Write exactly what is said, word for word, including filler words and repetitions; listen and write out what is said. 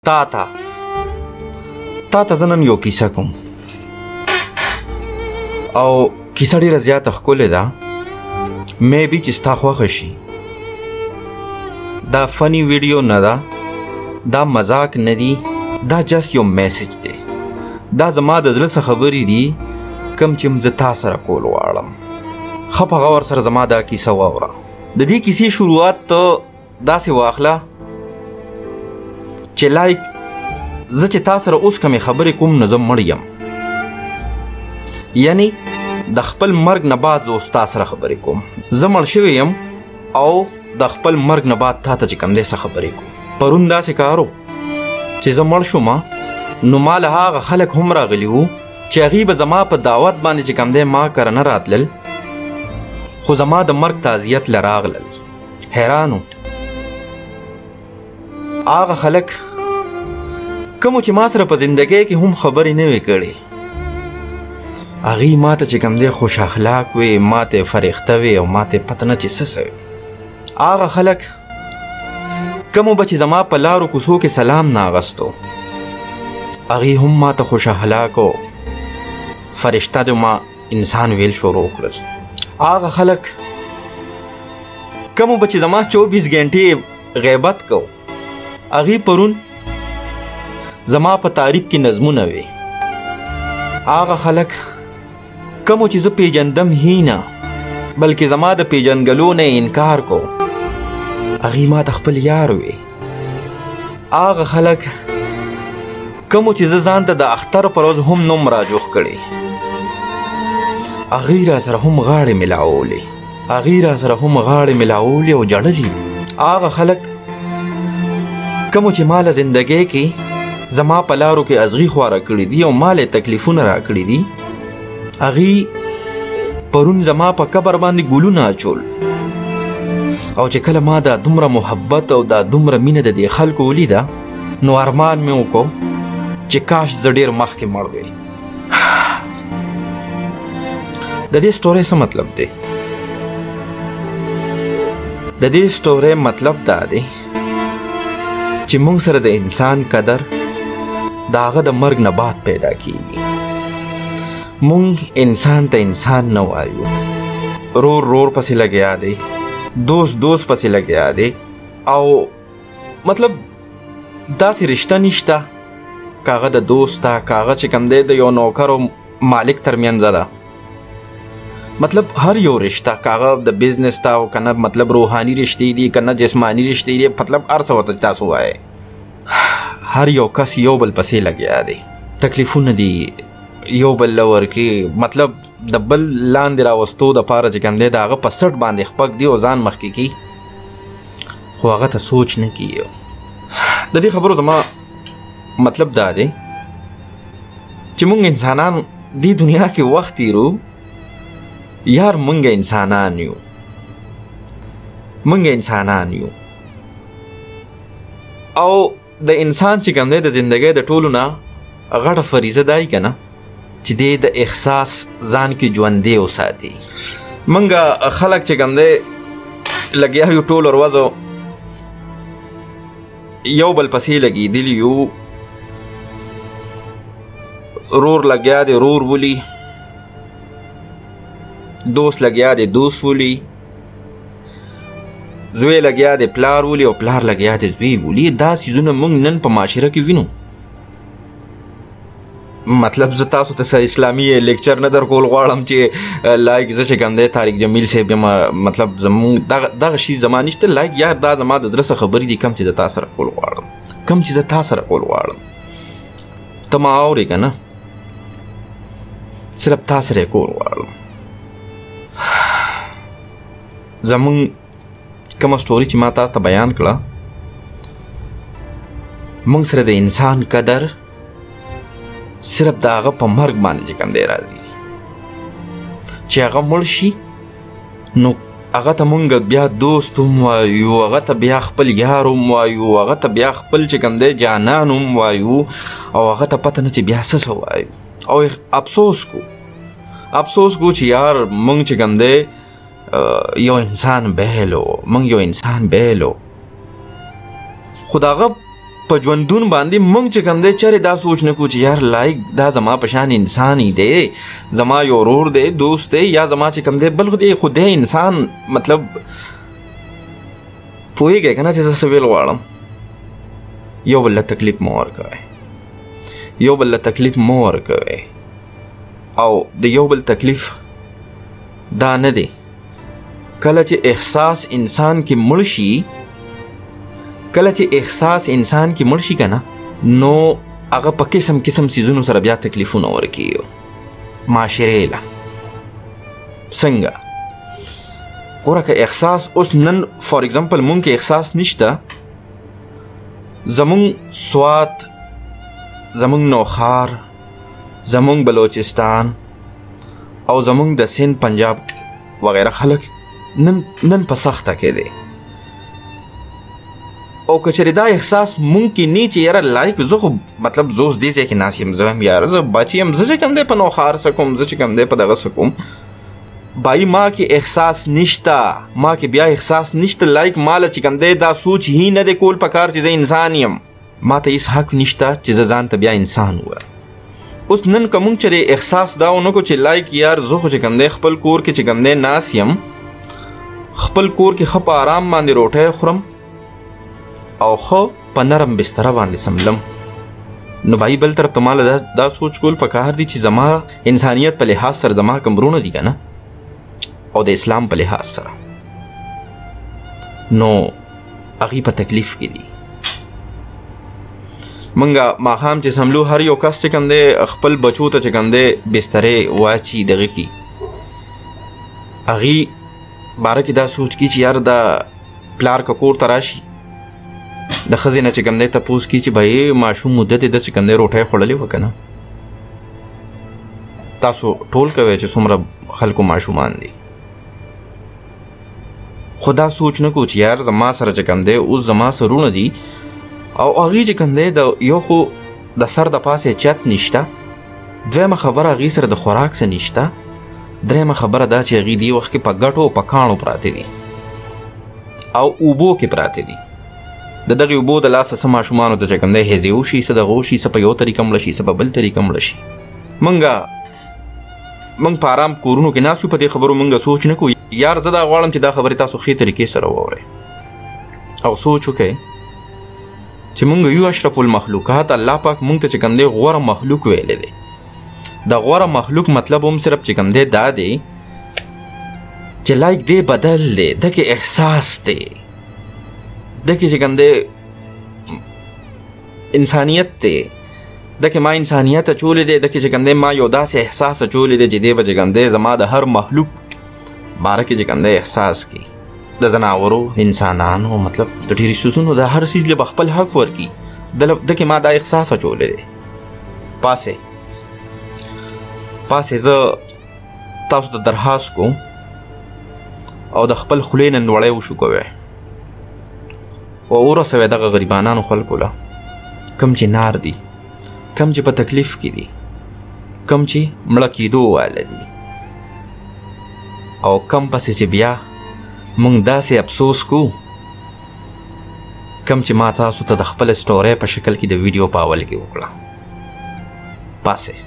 تا ته تا ته زه نن یو کیسه کوم او کیسه ډېره زیاته ښکلې ده میبي چې ستا خوښه شي دا فني ویډیو نه ده دا مذاق نه دی دا جست یو میسج دی دا زما د زړه څه خبرې دي کوم چې زه تا سره کول غواړم ښه په غور سره زما دا کیسه واوره د دې کیسې شروعات ته داسې واخله چې لایک زه چې تا سره اوس کومې خبرې کوم نو زه مړ یم یعنی د خپل مرګ نه بعد زه اوس تا سره خبرې کوم زه مړ شوی یم او د خپل مرګ نه بعد تا ته چې کوم دی څه خبرې کوم پرون داسې کار و چې زه مړ شوم نو ما له هغه خلک هم راغلي وو چې هغوی به زما په دعوت باندې چې کوم دی ما کره نه راتلل خو زما د مرګ تعزیت له راغلل حیران و هغه خلک کومو چې ما سره په زندګۍ کې هم خبرې نه وې کړې هغوی ما ته چې کوم دی خوش اخلاق وې ما ته فرښته وې او ما ته پته نه چې څه څه وې هغه خلک کومو به چې زما په لارو کوڅو کې سلام نه اغستو هغوی هم ما ته خوش اخلاق او فرښته د ما انسان ویل شروع کړل هغه خلک کومو به چې زما چوبیس ګنټې غیبت کو هغوی پرون زما په تعریف کې نظمونه وې هغه خلک کومو چې زه پیژندم هی نه بلکې زما د پیژنګلو نه انکار کو هغوی ما ته خپل یار وې هغه خلک کومو چې زه ځان ته د اختر پر ورځ هم نوم راجوخ کړی هغوی را سره هم غاړې ملاولې هغوی را سره هم غاړې ملاولې او جړلي هغه خلک کومو چې ما له زندګۍ کې زما په لارو کې ازغي خواره کړي دي او ما له تکلیفونه را کړي دي هغوی پرون زما په قبر باندې ګلونه اچول او چې کله ما دا دومره محبت او دا دومره مینه د دې خلکو ولیده نو ارمان مې وکړو چې کاش زه ډېر مخکې مړ وی د دې سټورۍ څه مطلب دی د دې سټورۍ مطلب دا دی چې موږ سره د انسان قدر د هغه د مرګ نه بعد پیدا کیږي موږ انسان ته انسان نه وایو رور رور پسې لګیا دی دوست دوست پسې لګیا دی او مطلب داسې رشته نشته که هغه د دوست ته که هغه چې کوم دی د یو نوکر او مالک ترمنځ ده مطلب هر یو رشته که هغه د بزنس ته او که نه مطلب روحاني رشتې دي که نه جسماني رشتې دي مطلب هر څه ورته تاسو وایئ هر یو کس یو بل پسې لګیا دی تکلیفونه دي یو بل له ورکې مطلب د بل لاندې راوستو دپاره چې کوم دی د هغه په سټ باندې خپک دی او ځان مخکې کي خو هغه ته سوچ نه کیږي د دې خبرو زما مطلب دا دی چې موږ انسانان دې دنیا کې وخت تیرو یار موږ انسانان یو موږ انسانان یو او د انسان چې کوم دی د زندګۍ د ټولو نه غټه فریضه دا یي که نه چې دی د احساس ځان کې ژوندی وساتي موږ خلک چې کوم دی لګیا یو ټوله ورځ یو بل پسې لګېدلي یو رور لګیا دی رور ولي دوست لګیا دی دوست ولي زوی لګیا دی پلار ولي او پلار لګیا دی زوی ولي دا څیزونه موږ نن په معاشره کې وینو مطلب زه تاسو ته څه اسلامي لیکچر نه درکول غواړم چې لایک زه چې کوم دی طارق جمیل صاحب یم مطلب زمونږ دغه شي زما نشته لایک یار دا زما د زړه څه خبرې دي کم چې زه تا سره کول غواړم کم چې زه تا سره کول غواړم ته ما اورې که نه صرف تا سره یې کول غواړم زمونږ کومه سټوري چې ما تاسو ته بیان کړه موږ سره د انسان قدر صرف د هغه په مرګ باندې چې کوم دی راځي چې هغه مړ شي نو هغه ته مونږ بیا دوست هم وایو هغه ته بیا خپل یار هم وایو هغه ته بیا خپل چې کوم دی جانان هم وایو او هغه ته پته نه چې بیا څه څه وایو او افسوس کو افسوس کو چې یار مونږ چې کوم دی یو انسان بهلو مونږ یو انسان بهلو خو د هغه په ژوندون باندې مونږ چې کوم دی چېرې دا سوچ نه کوو چې یار لایک دا زما په شان انسان یې دی زما یو ورور دی دوست دی یا زما چې کوم دی بل خو دی خو دی انسان مطلب پوهېږئ که نه چې زه څه ویل غواړم یو بل له تکلیف مه ورکوئ یو بل له تکلیف مه ورکوئ او د یو بل تکلیف دا نه دی کله چې احساس انسان کې مړ شي کله چې احساس انسان کې مړ شي که نه نو هغه په قسم قسم څیزونو سره بیا تکلیفونه ورکوي معاشرې له څنګه ګوره که احساس اوس نن فار اگزامپل مونږ کې احساس نشته زمونږ سوات زمونږ نوخار زمونږ بلوچستان او زمونږ د سند پنجاب وغیره خلک نن نن په سخته کې دی او که چېرې دا احساس مونږ کې نه چې یاره لایک زه خو مطلب زه اوس دې ځای کې ناست یم زه هم یاره زه بچی یم زه چې کوم دی په نوخار څه کوم زه چې کوم دی په دغه څه کوم بھائی ما کې احساس نشته ما کې بیا احساس نشته لایک ماله چې کوم دی دا سوچ هی نه دی کول پکار چې زه انسان یم ما ته هیڅ حق نشته چې زه ځان ته بیا انسان ووایم اوس نن که مونږ چېرې احساس دا ونه کړو چې لایک یار زه خو چې کوم دی خپل کور کې چې کوم دی ناست یم خپل کور کې ښه په آرام باندې روټۍ خورم او ښه په نرم بستره باندې سملم نو بھائی بل طرف ته ماله دا, دا سوچ کول پکار دی چې زما انسانیت په لحاظ سره زما کم وروڼه دي که نه او د اسلام په لحاظ سره نو هغوی په تکلیف کې دي منګه ماښام چې سملو هر یو کس چې کوم دی خپل بچو ته چې کوم دی بسترې واچي دغه کې هغوی باره کې دا سوچ کی چې یار دا پلار که کور ته راشي د ښځې نه چې کوم دی تپوس کي چې بھائی ماشوم مدت یې ده چې کوم دی روټۍ خوړلې وه که نه تاسو ټول کوئ چې څومره خلکو ماشومان دي خو دا سوچ نه کوو چې یار زما سره چې کوم دی اوس زما سرونه دي او هغوی چې کوم دی د یو خو د سر د پاسې چت نشته دویمه خبره هغوی سره د خوراک څه نشته درېیمه خبره دا چې هغوی دې وخت کې په ګټو او په کاڼو پراته دي او اوبو کې پراته دي د دغې اوبو د لاسه څه ماشومانو ته چې کوم دی هیزې وشي څه دغه وشي څه په یو طریقه مړه شي څه په بل طریقه مړه شي مونږه مونږ په آرام کورونو کې ناست یو په دې خبرو مونږ سوچ نه کوو یار زه دا غواړم چې دا خبرې تاسو ښې طریقې سره واورئ او سوچ وکئ چې مونږ یو اشرف المخلوقات الله پاک مونږ ته چې کوم دی غوره مخلوق ویلی دی د غوره مخلوق مطلب هم صرف چې کوم دی دا دی چې لایک دی بدل دی دکې احساس دی دکې چې کوم دی انسانیت دی دکې ما انسانیت اچولی دی دکې چې کوم دی ما یو داسې احساس اچولی دی چې دی به چې کوم دی زما د هر مخلوق باره کې چې کوم دی احساس کی د ځناورو انسانانو مطلب د ډېرې څیزونو د هر څیز له به خپل حق ورکي دکې ما دا احساس اچولی دی پاسې پاسې زه تاسو ته درخواست کوم او د خپل خولې نه نوړی وشو کوئ او ورسوئ دغه غریبانانو خلکو له کم چې نار دي کم چې په تکلیف کې دي کم چې مړه کېدو واله دي او کم پسې چې بیا مونږ داسې افسوس کو کم چې ما تاسو ته د خپل سټورۍ په شکل کې د ویډیو په اول کې وکړه پاسې